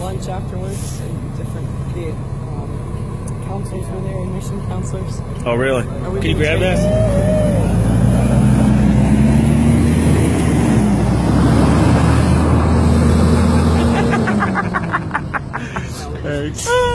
lunch afterwards, and different counselors were there, mission counselors. Oh, really? Can you grab that? Thanks.